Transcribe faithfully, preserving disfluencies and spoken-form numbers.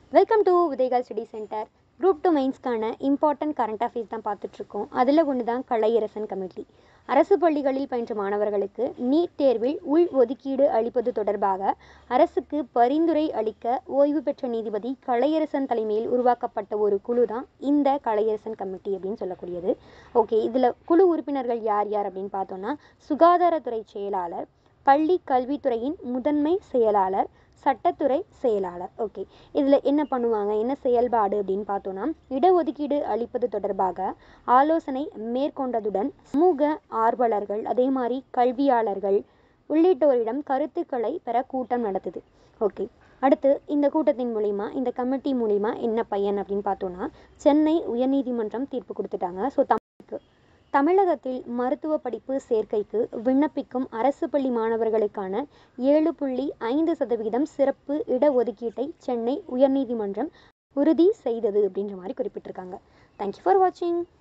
Welcome to விதைகள் study centre. Group two மெயின்ஸ்க்கான important current affairs தான் பார்த்துட்ருக்கோம். அதில் ஒன்று தான் கலையரசன் கமிட்டி. அரசு பள்ளிகளில் பயின்ற மாணவர்களுக்கு நீட் தேர்வில் உள் ஒதுக்கீடு அளிப்பது தொடர்பாக அரசுக்கு பரிந்துரை அளிக்க ஓய்வு பெற்ற நீதிபதி கலையரசன் தலைமையில் உருவாக்கப்பட்ட ஒரு குழு தான் இந்த கலையரசன் கமிட்டி அப்படின்னு சொல்லக்கூடியது. ஓகே, இதில் குழு உறுப்பினர்கள் யார் யார் அப்படின்னு பார்த்தோன்னா, சுகாதாரத்துறை செயலாளர், பள்ளி கல்வித்துறையின் முதன்மை செயலாளர், சட்டத்துறை செயலாளர். ஓகே, இதில் என்ன பண்ணுவாங்க, என்ன செயல்பாடு அப்படின்னு பார்த்தோன்னா, இடஒதுக்கீடு அளிப்பது தொடர்பாக ஆலோசனை மேற்கொண்டதுடன் சமூக ஆர்வலர்கள், அதே மாதிரி கல்வியாளர்கள் உள்ளிட்டோரிடம் கருத்துக்களை பெற கூட்டம் நடத்துது. ஓகே, அடுத்து இந்த கூட்டத்தின் மூலிமா, இந்த கமிட்டி மூலிமா என்ன பயன் அப்படின்னு பார்த்தோன்னா, சென்னை உயர்நீதிமன்றம் தீர்ப்பு கொடுத்துட்டாங்க. ஸோ தமிழுக்கு தமிழகத்தில் மருத்துவ படிப்பு சேர்க்கைக்கு விண்ணப்பிக்கும் அரசு பள்ளி மாணவர்களுக்கான ஏழு புள்ளி ஐந்து சதவீதம் சிறப்பு இடஒதுக்கீட்டை சென்னை உயர்நீதிமன்றம் உறுதி செய்தது அப்படின்ற மாதிரி குறிப்பிட்டிருக்காங்க. தேங்க்யூ ஃபார் வாட்சிங்.